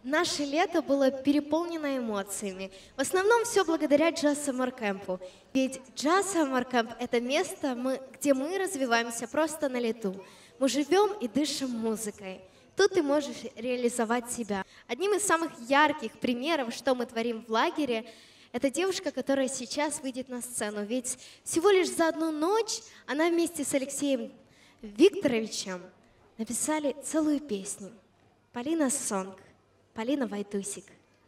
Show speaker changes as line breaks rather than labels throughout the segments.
Наше лето было переполнено эмоциями. В основном все благодаря Jazz Summer Camp. Ведь Jazz Summer Camp — это место, где мы развиваемся просто на лету. Мы живем и дышим музыкой. Тут ты можешь реализовать себя. Одним из самых ярких примеров, что мы творим в лагере, это девушка, которая сейчас выйдет на сцену. Ведь всего лишь за одну ночь она вместе с Алексеем Викторовичем написали целую песню. Полина Сонг. Полина Войтусик.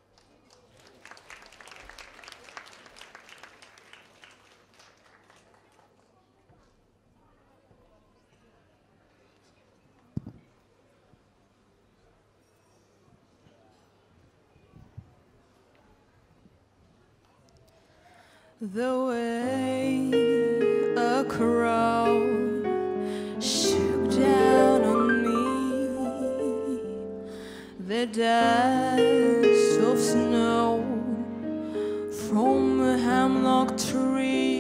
The way a crowd shook down on me, the dust of snow from a hemlock tree.